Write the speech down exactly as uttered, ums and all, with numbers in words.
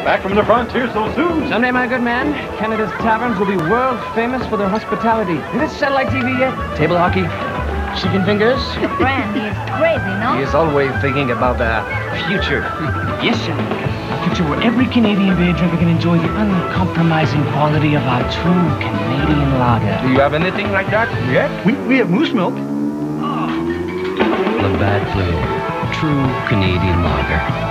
Back from the frontier so soon. Someday, my good man, Canada's taverns will be world famous for their hospitality. Is this satellite T V yet? Table hockey? Chicken fingers? Brandy is crazy, no? He is always thinking about the future. Yes, sir. A future where every Canadian beer drinker can enjoy the uncompromising quality of our true Canadian lager. Do you have anything like that? Yeah? We, we have moose milk. Labatt Blue. True Canadian lager.